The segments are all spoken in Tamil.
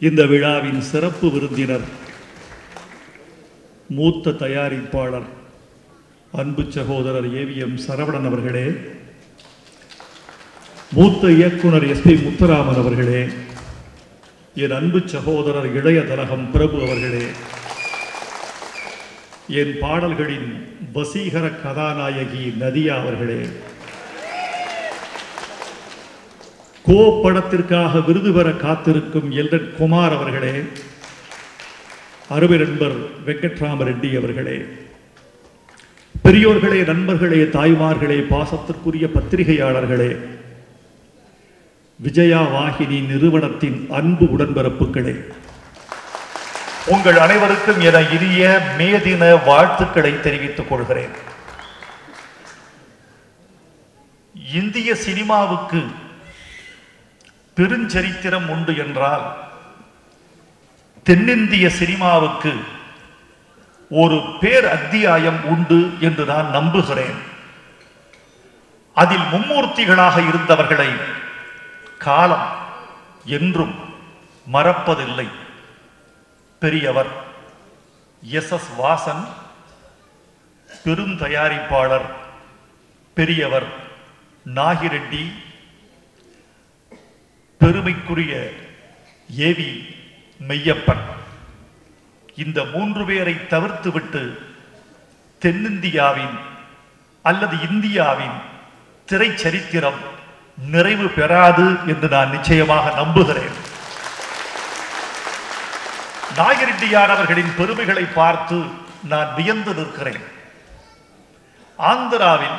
இந்த விழாவின் சிறப்பு விருந்தினர் மூத்த தயாரிப்பாளர் அன்பு சகோதரர் ஏவிஎம் சரவணன் அவர்களே, மூத்த இயக்குனர் எஸ்பி முத்துராமன் அவர்களே, என் அன்பு சகோதரர் இளைய தலகம் பிரபு அவர்களே, என் பாடல்களின் வசீகர கதாநாயகி நதியா அவர்களே, கோ படத்திற்காக விருது பெற காத்திருக்கும் எல்டன் குமார் அவர்களே, அருமை நண்பர் வெங்கட்ராம ரெட்டி அவர்களே, பெரியோர்களே, நண்பர்களே, தாய்மார்களே, பாசத்திற்குரிய பத்திரிகையாளர்களே, விஜயா வாகினி நிறுவனத்தின் அன்பு உடன்பிறப்புகளே, உங்கள் அனைவருக்கும் என இனிய மே தின வாழ்த்துக்களை தெரிவித்துக் கொள்கிறேன். இந்திய சினிமாவுக்கு பெருஞ்சரித்திரம் உண்டு என்றால் தென்னிந்திய சினிமாவுக்கு ஒரு பேர் அத்தியாயம் உண்டு என்று நான் நம்புகிறேன். அதில் மும்மூர்த்திகளாக இருந்தவர்களை காலம் என்றும் மறப்பதில்லை. பெரியவர் எஸ்.எஸ். வாசன், பெரும் தயாரிப்பாளர் பெரியவர் நாகிரெட்டி, பெருமைக்குரிய ஏவி மெய்யப்பன், இந்த 3 பேரை தவிர்த்துவிட்டு தென்னிந்தியாவின் அல்லது இந்தியாவின் திரைச்சரித்திரம் நிறைவு பெறாது என்று நான் நிச்சயமாக நம்புகிறேன். நாகிரெட்டியார் அவர்களின் பெருமைகளை பார்த்து நான் வியந்து நிற்கிறேன். ஆந்திராவில்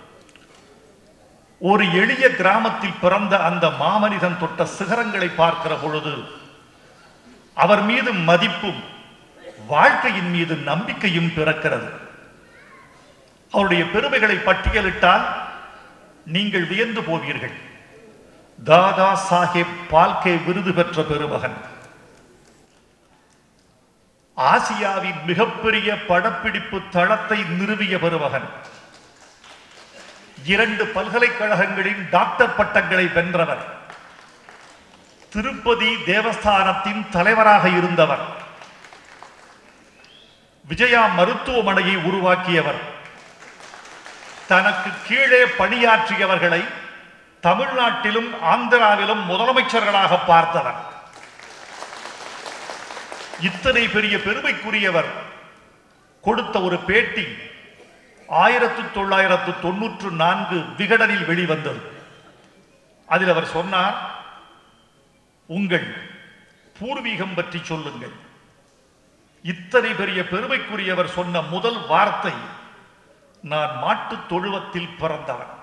ஒரு எளிய கிராமத்தில் பிறந்த அந்த மாமனிதன் தொட்ட சிகரங்களை பார்க்கிற பொழுது அவர் மீது மதிப்பும் வாழ்க்கையின் மீது நம்பிக்கையும் பிறக்கிறது. அவருடைய பெருமைகளை பட்டியலிட்டால் நீங்கள் வியந்து போவீர்கள். தாதா சாஹேப் பால்கே விருது பெற்ற பெருமகன், ஆசியாவின் மிகப்பெரிய படப்பிடிப்பு தளத்தை நிறுவிய பெருமகன், 2 பல்கலைக்கழகங்களின் டாக்டர் பட்டங்களை வென்றவர், திருப்பதி தேவஸ்தானத்தின் தலைவராக இருந்தவர், விஜயா மருத்துவமனையை உருவாக்கியவர், தனக்கு கீழே பணியாற்றியவர்களை தமிழ்நாட்டிலும் ஆந்திராவிலும் முதலமைச்சர்களாக பார்த்தவர். இத்தனை பெரிய பெருமைக்குரியவர் கொடுத்த ஒரு பேட்டி 1994 விகடனில் வெளிவந்தது. அதில் அவர் சொன்னார், உங்கள் பூர்வீகம் பற்றி சொல்லுங்கள். இத்தனை பெரிய பெருமைக்குரியவர் சொன்ன முதல் வார்த்தை, நான் மாட்டுத் தொழுவத்தில் பிறந்தவன்.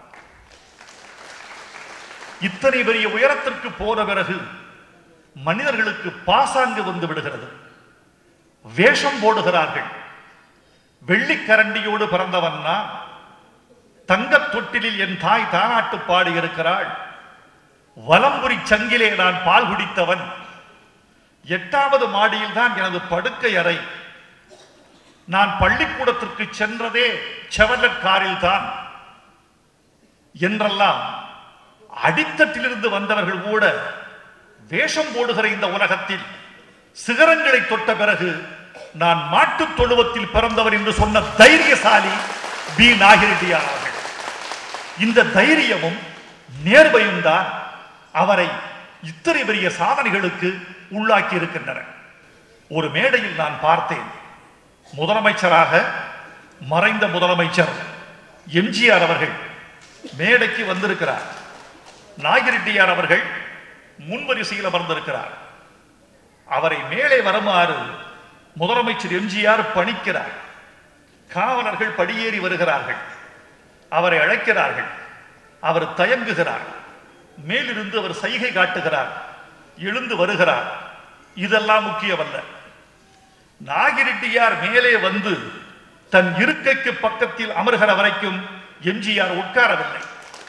இத்தனை பெரிய உயரத்திற்கு போன பிறகு மனிதர்களுக்கு பாசாங்கு வந்து விடுகிறது. வேஷம் போடுகிறார்கள். வெள்ளிக்கரண்டியோடு பிறந்தவன் நான், தங்கத் தொட்டிலில் என் தாய் தானாட்டு பாடி இருக்கிறாள், வலம்புரி சங்கிலே நான் பால் குடித்தவன், 8வது மாடியில் தான் எனது படுக்கை அறை, நான் பள்ளிக்கூடத்திற்கு சென்றதே செவலட் காரில் தான் என்றெல்லாம் அடித்தட்டிலிருந்து வந்தவர்கள் கூட வேஷம் போடுகிற இந்த உலகத்தில் சிகரங்களை தொட்ட பிறகு நான் மாட்டுத் தொழுவத்தில் பிறந்தவர் என்று சொன்ன தைரியசாலி பி. நாகிரெட்டியார் அவர்கள். இந்த தைரியமும் நேர்மையும் தான் அவரை இத்தனை பெரிய சாதனைகளுக்கு உள்ளாக்கி இருக்கின்றன. ஒரு மேடையில் நான் பார்த்தேன், முதலமைச்சராக மறைந்த முதலமைச்சர் எம்ஜிஆர் அவர்கள் மேடைக்கு வந்திருக்கிறார். நாகிரெட்டியார் அவர்கள் முன்வரிசையில் அமர்ந்திருக்கிறார். அவரை மேலே வருமாறு முதலமைச்சர் எம்ஜிஆர் பணிக்கிறார். காவலர்கள் படியேறி வருகிறார்கள், அவரை அழைக்கிறார்கள். அவர் தயங்குகிறார். மேலிருந்து அவர் சைகை காட்டுகிறார், எழுந்து வருகிறார். இதெல்லாம் முக்கியமல்ல. நாகிரெட்டியார் மேலே வந்து தன் இருக்கைக்கு பக்கத்தில் அமர்கிற வரைக்கும் எம்ஜிஆர் உட்காரவில்லை.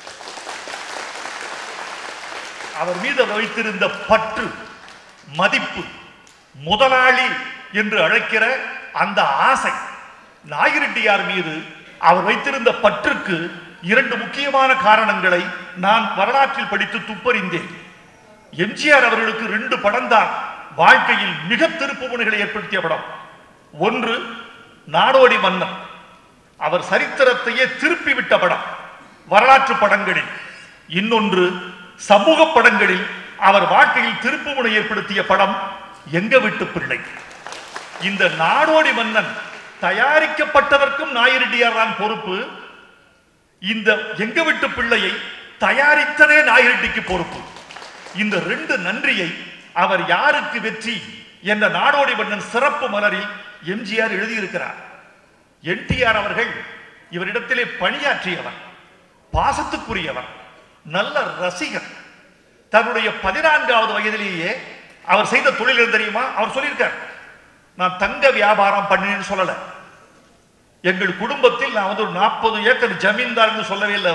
அவர் மீது வைத்திருந்த பற்று, மதிப்பு, முதலாளி என்று அழைக்கிற அந்த ஆசை, நாகிரெட்டியார் மீது அவர் வைத்திருந்த பற்றுக்கு 2 முக்கியமான காரணங்களை நான் வரலாற்றில் படித்து துப்பறிந்தேன். எம்ஜிஆர் அவர்களுக்கு 2 படம் தான் வாழ்க்கையில் மிக திருப்பு முனைகளை ஏற்படுத்திய படம். ஒன்று நாடோடி மன்னன், அவர் சரித்திரத்தையே திருப்பி விட்ட படம் வரலாற்று படங்களில். இன்னொன்று சமூக படங்களில் அவர் வாழ்க்கையில் திருப்பு முனை ஏற்படுத்திய படம் எங்க வீட்டு பிள்ளை. இந்த நாடோடி மன்னன் தயாரிக்கப்பட்டதற்கும் நாயிரெட்டியார் தான் பொறுப்பு. இந்த எங்க வீட்டு பிள்ளையை தயாரித்ததே நாயிரெட்டிக்கு பொறுப்பு. இந்த ரெண்டு நன்றியை அவர் யாருக்கு வெற்றி என்ற நாடோடி மன்னன் சிறப்பு மலரில் எம்ஜிஆர் எழுதியிருக்கிறார். என்டிஆர் அவர்கள் இவரிடத்திலே பணியாற்றியவர், பாசத்துக்குரியவர், நல்ல ரசிகர். தன்னுடைய 14வது வயதிலேயே அவர் செய்த தொழில் தெரியுமா? அவர் சொல்லியிருக்கார், நான் தங்க வியாபாரம் பண்ணினேன்னு சொல்லல. எங்கள் குடும்பத்தில் நான் ஒரு 40 ஏக்கர் ஜமீன்தார்னு சொல்லவே இல்லை.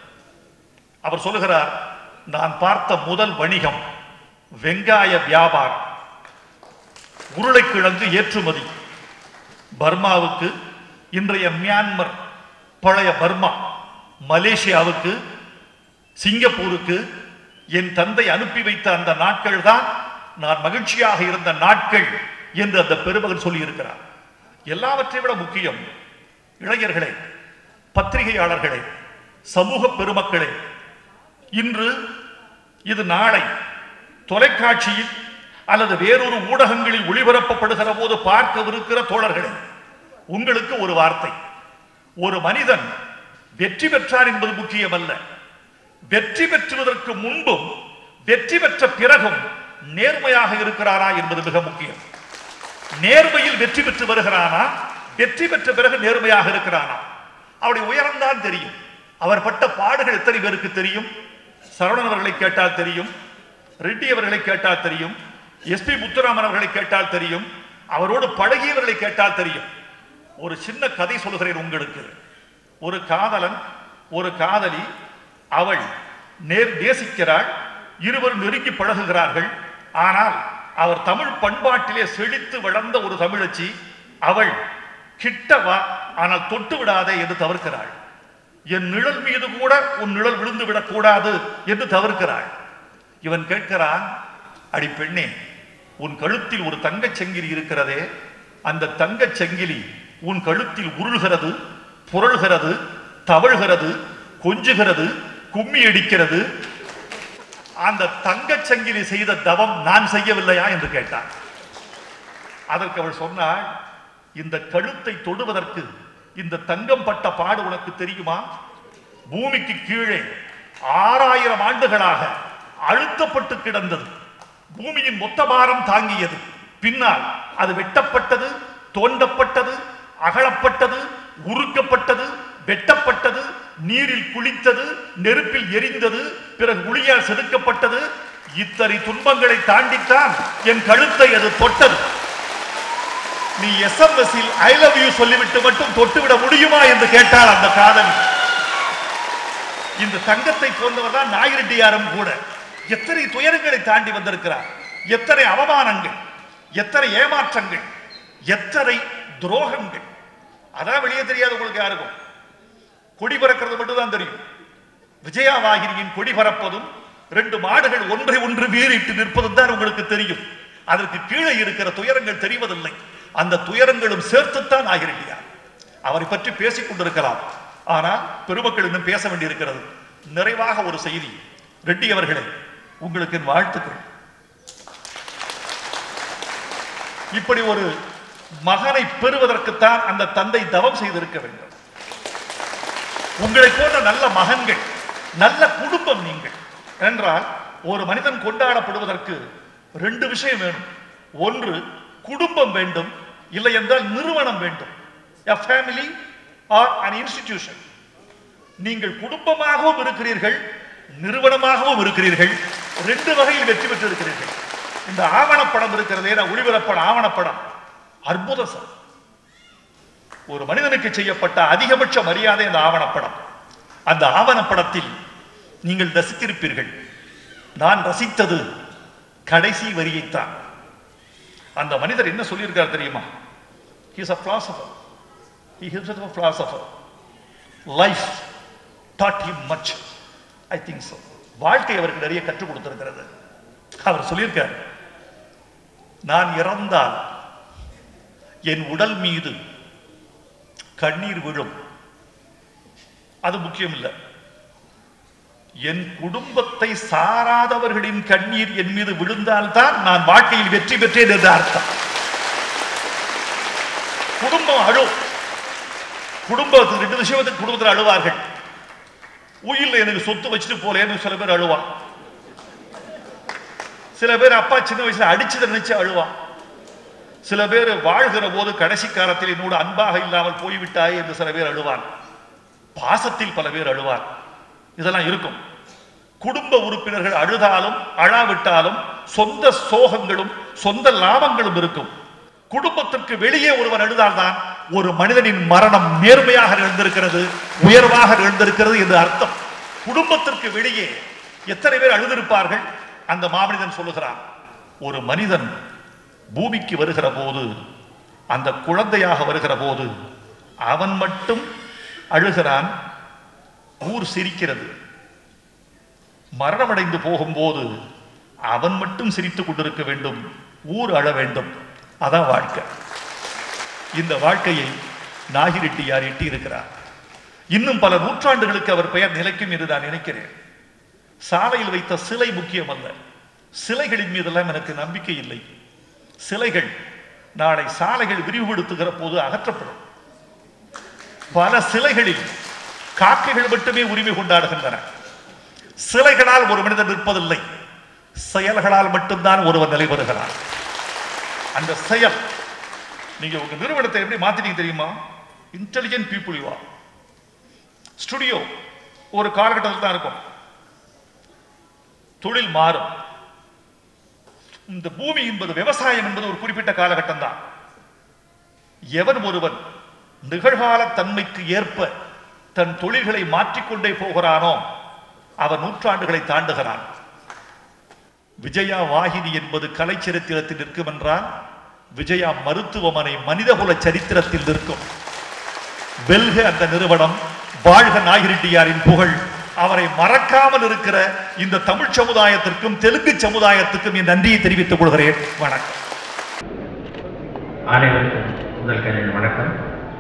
அவர் சொல்லுகிறார், நான் பார்த்த முதல் வணிகம் வெங்காய வியாபாரம், உருளைக்கிழங்கு ஏற்றுமதி. பர்மாவுக்கு, இன்றைய மியான்மர், பழைய பர்மா, மலேசியாவுக்கு, சிங்கப்பூருக்கு என் தந்தை அனுப்பி வைத்த அந்த நாட்கள் தான் நான் மகிழ்ச்சியாக இருந்த நாட்கள் என்று அந்த பெருமகன் சொல்லி இருக்கிறார். எல்லாவற்றை விட முக்கியம், இளைஞர்களே, பத்திரிகையாளர்களே, சமூக பெருமக்களே, இன்று இது நாளை தொலைக்காட்சியில் அல்லது வேறொரு ஊடகங்களில் ஒளிபரப்பப்படுகிற போது பார்க்கவிருக்கிற தோழர்களே, உங்களுக்கு ஒரு வார்த்தை. ஒரு மனிதன் வெற்றி பெற்றார் என்பது முக்கியமல்ல, வெற்றி பெற்றுவதற்கு முன்பும் வெற்றி பெற்ற பிறகும் நேர்மையாக இருக்கிறாரா என்பது மிக முக்கியம். நேர்மையில் வெற்றி பெற்று வருகிறானா, வெற்றி பெற்ற பிறகு நேர்மையாக இருக்கிறானா? அவருடைய உயரம்தான் தெரியும். அவர் பட்ட பாடுகள் எத்தனை பேருக்கு தெரியும்? சரவணன் அவர்களை கேட்டால் தெரியும், ரெட்டி அவர்களை கேட்டால் தெரியும், எஸ்பி முத்துராமன் அவர்களை கேட்டால் தெரியும், அவரோடு பழகியவர்களை கேட்டால் தெரியும். ஒரு சின்ன கதை சொல்கிறேன் உங்களுக்கு. ஒரு காதலன், ஒரு காதலி, அவள் நேசிக்கிறாள், இருவரும் நெருங்கி பழகுகிறார்கள். ஆனால் அவர் தமிழ் பண்பாட்டிலே செழித்து வளர்ந்த ஒரு தமிழச்சி. அவள் கிட்டவா, ஆனால் தொட்டு விடாதே என்று தவிர்க்கிறாள். என் நிழல் மீது கூட உன் நிழல் விழுந்து விடக்கூடாது என்று தவிர்க்கிறாள். இவன் கேட்கிறான், அடி பெண்ணே, உன் கழுத்தில் ஒரு தங்கச் சங்கிலி இருக்கிறதே, அந்த தங்கச் சங்கிலி உன் கழுத்தில் உருள்கிறது, புரள்கிறது, தவழ்கிறது, கொஞ்சுகிறது, கும்மி அடிக்கிறது. அந்த தங்கச் சங்கிலி செய்த தவம் நான் செய்யவில்லையா என்று கேட்டான். அதற்கு அவள் சொன்னாள், இந்த கழுத்தை தொடுவதற்கு இந்த தங்கம் பட்ட பாடு உனக்கு தெரியுமா? பூமிக்கு கீழே 6000 ஆண்டுகளாக அழுத்தப்பட்டு கிடந்தது. பூமியின் மொத்த பாரம் தாங்கியது. பின்னால் அது வெட்டப்பட்டது, தோண்டப்பட்டது, அகலப்பட்டது, உருக்கப்பட்டது, வெட்டப்பட்டது, நீரில் குளித்தது, நெருப்பில் எரிந்தது, பிறகு உளியால் செதுக்கப்பட்டது. இத்தனை துன்பங்களை தாண்டித்தான் என் கழுத்தை அது தொட்டது. நீ எஸ்எம்எஸ்ஸில் ஐ லவ் யூ சொல்லிவிட்டு மட்டும் தொட்டுவிட முடியுமா என்று கேட்டால் அந்த காதலி. இந்த தங்கத்தை போன்றவர் தான் நாயிரெட்டியாரும் கூட. எத்தனை துயரங்களை தாண்டி வந்திருக்கிறார், எத்தனை அவமானங்கள், எத்தனை ஏமாற்றங்கள், எத்தனை துரோகங்கள். அதான் வெளியே தெரியாது உங்களுக்கு யாருக்கும். கொடி பறக்கிறது மட்டும்தான் தெரியும். விஜயாவாகிரியின் கொடி பறப்பதும் 2 மாடுகள் ஒன்றை ஒன்று வீறிட்டு நிற்பதும் தான் உங்களுக்கு தெரியும். அதற்கு கீழே இருக்கிற துயரங்கள் தெரிவதில்லை. அந்த துயரங்களும் சேர்த்துத்தான் நாயிரெட்டியார். அவரை பற்றி பேசிக் கொண்டிருக்கலாம், ஆனால் பெருமக்கள் இன்னும் பேச வேண்டியிருக்கிறது. நிறைவாக ஒரு செய்தி. ரெட்டி அவர்களே, உங்களுக்கு என் வாழ்த்துக்கள். இப்படி ஒரு மகனை பெறுவதற்குத்தான் அந்த தந்தை தவம் செய்திருக்க வேண்டும். உங்களை போன்ற நல்ல மகன்கள், நல்ல குடும்பம் நீங்கள் என்றால், ஒரு மனிதன் கொண்டாடப்படுவதற்கு 2 விஷயம் வேணும். ஒன்று குடும்பம் வேண்டும், இல்லை என்றால் நிறுவனம் வேண்டும். a family or an institution. நீங்கள் குடும்பமாகவும் இருக்கிறீர்கள், நிறுவனமாகவும் இருக்கிறீர்கள். 2 வகையில் வெற்றி பெற்று இருக்கிறீர்கள். இந்த ஆவணப்படம் இருக்கிறதே, ஒளிபரப்பட ஆவணப்படம் அற்புதம் சார். ஒரு மனிதனுக்கு செய்யப்பட்ட அதிகபட்ச மரியாதை அந்த ஆவணப்படம். அந்த ஆவணப்படத்தில் நீங்கள் ரசித்திருப்பீர்கள். நான் ரசித்தது கடைசி வரியைத்தான். அந்த மனிதர் என்ன சொல்லியிருக்கார் தெரியுமா? He is a philosopher. He himself a philosopher. Life taught him much. I think so. வாழ்க்கை அவருக்கு நிறைய கற்றுக் கொடுத்திருக்கிறது. அவர் சொல்லியிருக்கார், நான் இறந்தால் என் உடல் மீது கண்ணீர் விழும், அது முக்கியம் இல்லை. என் குடும்பத்தை சாராதவர்களின் கண்ணீர் என் மீது விழுந்தால்தான் நான் வாழ்க்கையில் வெற்றி பெற்றேன் என்று அர்த்தம். குடும்பம் அழும். குடும்பத்துக்கு 2 விஷயத்துக்கு குடும்பத்தில் அழுவார்கள். உயிரில் எனக்கு சொத்து வச்சுட்டு போலேன்னு சில பேர் அழுவான். சில பேர் அப்பா சின்ன வயசுல அடிச்சதை நினைச்சு அழுவான். சில பேர் வாழ்கிற போது கடைசி காலத்தில் என்னோடு அன்பாக இல்லாமல் போய்விட்டாயே என்று சில பேர் அழுவான். பாசத்தில் பல பேர் அழுவார். இதெல்லாம் இருக்கும். குடும்ப உறுப்பினர்கள் அழுதாலும் அழாவிட்டாலும் சொந்த சோகங்களும் சொந்த லாபங்களும் இருக்கும். குடும்பத்திற்கு வெளியே ஒருவர் அழுதால்தான் ஒரு மனிதனின் மரணம் நேர்மையாக நிகழ்ந்திருக்கிறது, உயர்வாக நிகழ்ந்திருக்கிறது என்று அர்த்தம். குடும்பத்திற்கு வெளியே எத்தனை பேர் அழுதிருப்பார்கள்? அந்த மாமனிதன் சொல்லுகிறான், ஒரு மனிதன் பூமிக்கு வருகிற போது, அந்த குழந்தையாக வருகிற போது அவன் மட்டும் அழுகிறான், ஊர் சிரிக்கிறது. மரணமடைந்து போகும்போது அவன் மட்டும் சிரித்துக் கொண்டிருக்க வேண்டும், ஊர் அழ வேண்டும். அதான் வாழ்க்கை. இந்த வாழ்க்கையை நாகிரெட்டியார் எட்டி இருக்கிறார். இன்னும் பல நூற்றாண்டுகளுக்கு அவர் பெயர் நிலைக்கும் என்று நான் நினைக்கிறேன். சாலையில் வைத்த சிலை முக்கியம் அல்ல, சிலைகளின் மீதெல்லாம் எனக்கு நம்பிக்கை இல்லை. சிலைகள் நாளை சாலைகள் விரிவுபடுத்துகிற போது அகற்றப்படும். பல சிலைகளில் காக்கைகள் மட்டுமே உரிமை கொண்டாடுகின்றன. சிலைகளால் ஒரு மனிதன் நிற்பதில்லை, செயல்களால் மட்டும்தான் ஒருவர் நிலை பெறுகிறார். அந்த செயல், நீங்க உங்க நிறுவனத்தை எப்படி மாத்தினீங்க தெரியுமா? Intelligent people you are. Studio ஒரு காலகட்டத்தில் தான் இருக்கும், தொழில் மாறும். இந்த பூமி என்பது, விவசாயம் என்பது ஒரு குறிப்பிட்ட காலகட்டம் தான். எவன் ஒருவன் நிகழ்கால தன்மைக்கு ஏற்ப தன் தொழில்களை மாற்றிக்கொண்டே போகிறானோ அவன் நூற்றாண்டுகளை தாண்டுகிறான். விஜயா வாகினி என்பது கலை சரித்திரத்தில் நிற்கும் என்றால், விஜயா மருத்துவமனை மனிதகுல சரித்திரத்தில் நிற்கும். வெல்க அந்த நிறுவனம், வாழ்க நாகிரெட்டியாரின் புகழ். அவரை மறக்காமல் இருக்கிற இந்த தமிழ் சமுதாயத்திற்கும் தெலுங்கு சமுதாயத்துக்கும் என் நன்றியை தெரிவித்துக் கொள்கிறேன். வணக்கம். அனைவருக்கும் முதல் கல்யாண வணக்கம்.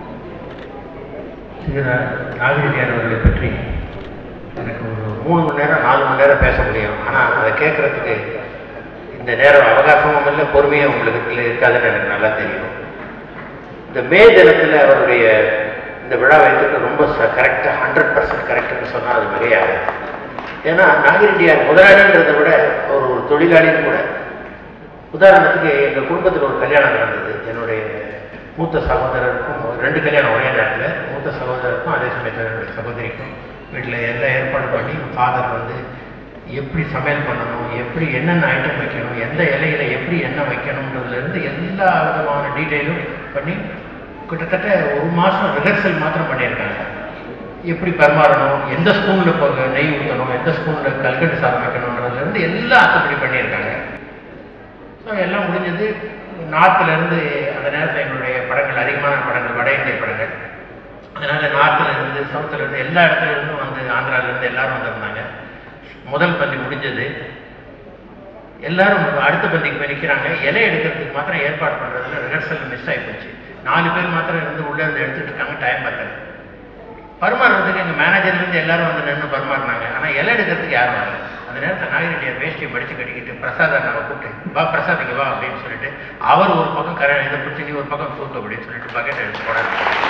நாகிரெட்டியார் அவர்களை பற்றி எனக்கு ஒரு 3 மணி நேரம் 4 மணி நேரம் பேச முடியும். ஆனால் அதை கேட்கறதுக்கு இந்த நேரம் அவகாசமும் இல்லை, பொறுமையும் உங்களுக்கு இருக்காதுன்னு எனக்கு நல்லா தெரியும். இந்த மே தினத்தில் அவருடைய இந்த விழா வைத்துக்கு ரொம்ப கரெக்டாக 100% கரெக்டுன்னு சொன்னால் அது மிகையாது. ஏன்னா நாகிரெட்டியார் முதலாளின்றதை விட ஒரு தொழிலாளியும் கூட. உதாரணத்துக்கு எங்கள் குடும்பத்தில் ஒரு கல்யாணம் நடந்தது. என்னுடைய மூத்த சகோதரருக்கும் 2 கல்யாணம் ஒரே நேரத்தில், மூத்த சகோதரருக்கும் அதே சமயத்தில் என்னுடைய சகோதரிக்கும் வீட்டில் எல்லாம் ஏற்பாடு பண்ணி ஃபாதர் வந்து எப்படி சமையல் பண்ணணும், எப்படி என்னென்ன ஐட்டம் வைக்கணும், எந்த இலையில எப்படி எண்ணெய் வைக்கணுன்றதுலேருந்து எல்லா விதமான டீட்டெயிலும் பண்ணி கிட்டத்தட்ட 1 மாதம் ரிஹர்சல் மாத்திரம் பண்ணியிருக்காங்க. எப்படி பரிமாறணும், எந்த ஸ்பூனில் நெய் ஊற்றணும், எந்த ஸ்பூனில் கல்கண்டு சாதம் வைக்கணுன்றதுலேருந்து எல்லாம் அத்தப்படி பண்ணியிருக்காங்க. ஸோ எல்லாம் முடிஞ்சது. நார்த்துலேருந்து அந்த நேரத்தில் எங்களுடைய படங்கள், அதிகமான படங்கள் வட இந்திய படங்கள். அதனால் நார்த்துலேருந்து சவுத்துலேருந்து எல்லா இடத்துலேருந்தும் வந்து, ஆந்திராவிலேருந்து எல்லாரும் வந்திருந்தாங்க. முதல் பந்தி முடிஞ்சது. எல்லாரும் அடுத்த பந்திக்கு போய் நிற்கிறாங்க. இலை எடுக்கிறதுக்கு மாத்திரம் ஏற்பாடு பண்ணுறதுல ரிஹர்சல் மிஸ் ஆகி போச்சு. 4 பேர் மாத்திரம் இருந்து உள்ளே இருந்து எடுத்துகிட்டு இருக்காங்க. டைம் பார்த்தேன். பரிமாறுறதுக்கு எங்கள் மேனேஜர்லேருந்து எல்லாரும் வந்து நின்று பரிமாறினாங்க. ஆனால் இலை எடுக்கிறதுக்கு யாரும் வரல. அந்த நேரத்தில் நாகிரெட்டியார் வேஷ்டியை படித்து கட்டிக்கிட்டு பிரசாத் அண்ணாவை கூப்பிட்டு, வா பிரசாத் இங்கே வா அப்படின்னு சொல்லிட்டு, அவர் ஒரு பக்கம் இதை பிடிச்சி நீ ஒரு பக்கம் தூக்கு அப்படின்னு சொல்லிட்டு பக்கெட் எடுத்து போனார்.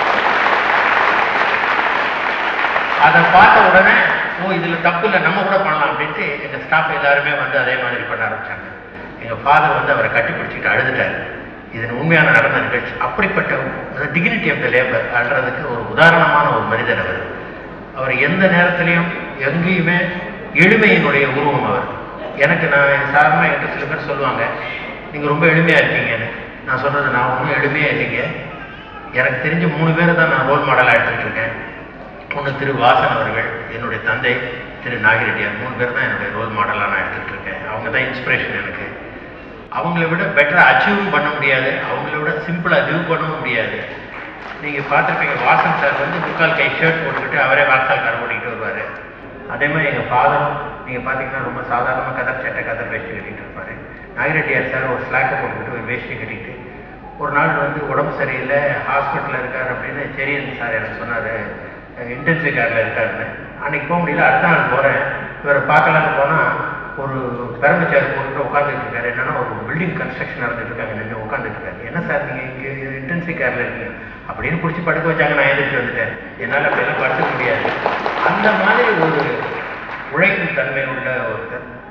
அதை பார்த்த உடனே, ஓ இதில் தப்பு இல்லை, நம்ம கூட பண்ணலாம் அப்படின்ட்டு எங்கள் ஸ்டாஃப் எல்லாருமே வந்து அதே மாதிரி பண்ண ஆரம்பித்தாங்க. எங்கள் ஃபாதர் வந்து அவரை கட்டி பிடிச்சிட்டு அழுதுட்டார். இது உண்மையான நடந்த நிகழ்ச்சி. அப்படிப்பட்ட டிக்னிட்டி ஆஃப் த லேபர் அன்றதுக்கு ஒரு உதாரணமான ஒரு மனிதர் அவர். அவர் எந்த நேரத்திலையும் எங்கேயுமே எளிமையினுடைய உருவம் அவர். நான் சாதாரணமாக என்கிட்ட சில பேர் சொல்லுவாங்க, நீங்கள் ரொம்ப எளிமையாக இருக்கீங்கன்னு. நான் சொல்கிறது, நான் ஒன்றும் எளிமையாக இல்லைங்க. எனக்கு தெரிஞ்ச 3 பேரை தான் நான் ரோல் மாடலாக எடுத்துக்கிட்டு இருக்கேன். ஒன்று திரு வாசன் அவர்கள், என்னுடைய தந்தை திரு நாகிரெட்டியார், 3 பேர் தான் என்னுடைய ரோல் மாடலாக நான் எடுத்துகிட்டு இருக்கேன். அவங்க தான் இன்ஸ்பிரேஷன் எனக்கு. அவங்கள விட பெட்டராக அச்சீவும் பண்ண முடியாது, அவங்கள விட சிம்பிளாக லிவ் பண்ணவும் முடியாது. நீங்கள் பார்த்துருப்பீங்க, வாசன் சார் வந்து 3/4 கை ஷர்ட் போட்டுக்கிட்டு அவரே வாசல் கரை ஓட்டிக்கிட்டு வருவார். அதே மாதிரி எங்கள் ஃபாதரும் நீங்கள் பார்த்தீங்கன்னா ரொம்ப சாதாரணமாக கதர் சட்டை கதர் வேஷ்டி கட்டிகிட்டு இருப்பார். நாகரெட்டியார் சார் ஒரு ஸ்லாக்கை போட்டுக்கிட்டு ஒரு வேஷ்டி கட்டிக்கிட்டு ஒரு நாள் வந்து உடம்பு சரியில்லை ஹாஸ்பிட்டலில் இருக்கார் அப்படின்னு சரின்னு சார் எனக்கு சொன்னார், இன்டென்சிவ் கேரில் இருக்காருன்னு. அன்றைக்கி போக முடியல, அடுத்த நாள் போகிறேன். இவரை பார்க்கலான்னு போனால் ஒரு பெரம்பு சேர் போட்டுட்டு உட்காந்துட்டு இருக்காரு. என்னன்னா ஒரு பில்டிங் கன்ஸ்ட்ரக்ஷன் நடந்துட்டு இருக்காங்க, நின்று உட்காந்துட்டு இருக்காரு. என்ன சார் நீங்கள் இங்கே இன்டென்சிவ் கேரில் இருக்கீங்க அப்படின்னு பிடிச்சி படுக்க வச்சாங்க. நான் எழுந்திரிச்சு வந்துட்டேன், என்னால் அப்படியெல்லாம் படுத்துக்க முடியாது. அந்த மாதிரி ஒரு உழைக்கும் தன்மை உள்ள ஒருத்தர்